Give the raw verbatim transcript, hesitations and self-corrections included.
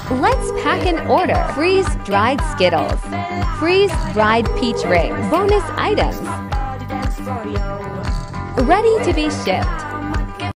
Let's pack and order. Freeze-dried Skittles. Freeze-dried peach rings. Bonus items. Ready to be shipped.